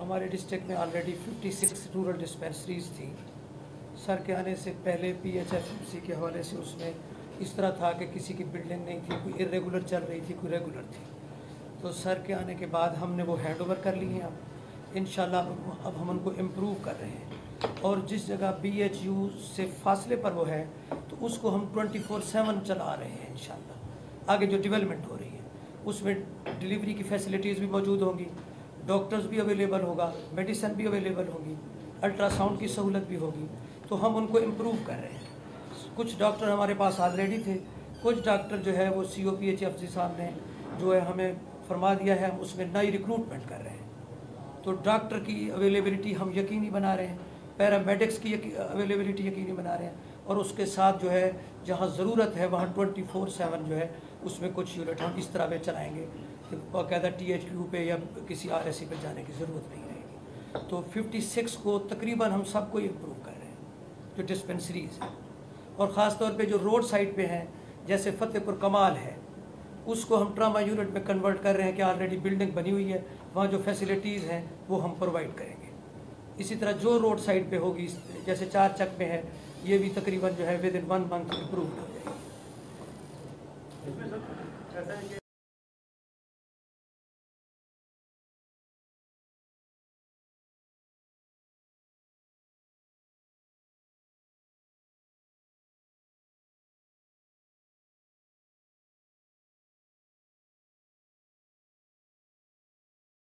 हमारे डिस्ट्रिक्ट में already 56 rural dispensaries थी। सर के आने से पहले PHFMC के हवाले से उसमें इस तरह था कि किसी की बिल्डिंग नहीं थी, कोई इरेगुलर चल रही थी, कोई रेगुलर थी। तो सर के आने के बाद हमने वो हैंड ओवर कर ली हैं। अब इंशाल्लाह अब हम उनको इम्प्रूव कर रहे हैं और जिस जगह BHU से फासले पर वो है तो उसको हम 24/7 चला रहे हैं। इंशाल्लाह आगे जो डेवलपमेंट हो रही है उसमें डिलीवरी की फैसिलिटीज़ भी मौजूद होंगी, डॉक्टर्स भी अवेलेबल होगा, मेडिसिन भी अवेलेबल होगी, अल्ट्रासाउंड की सहूलत भी होगी। तो हम उनको इम्प्रूव कर रहे हैं। कुछ डॉक्टर हमारे पास ऑलरेडी थे, कुछ डॉक्टर जो है वो COPHFC साहब ने जो है हमें फरमा दिया है, हम उसमें नई रिक्रूटमेंट कर रहे हैं। तो डॉक्टर की अवेलेबिलिटी हम यकीनी बना रहे हैं, पैरामेडिक्स की अवेलेबिलिटी यकीनी बना रहे हैं और उसके साथ जो है जहाँ ज़रूरत है वहाँ 24/7 जो है उसमें कुछ यूनिट हम इस तरह पे चलाएँगे कि बाकायदा THQ पे या किसी RSC पे जाने की ज़रूरत नहीं रहेगी। तो 56 को तकरीबन हम सबको इम्प्रूव कर रहे हैं जो डिस्पेंसरीज़ हैं, और ख़ास तौर पे जो रोड साइड पे हैं जैसे फतेहपुर कमाल है उसको हम ट्रामा यूनिट में कन्वर्ट कर रहे हैं कि ऑलरेडी बिल्डिंग बनी हुई है, वहाँ जो फैसिलिटीज़ हैं वो हम प्रोवाइड करेंगे। इसी तरह जो रोड साइड पे होगी जैसे 4 चक में है, ये भी तकरीबन जो है विद इन 1 मंथ इम्प्रूव हो जाएगी।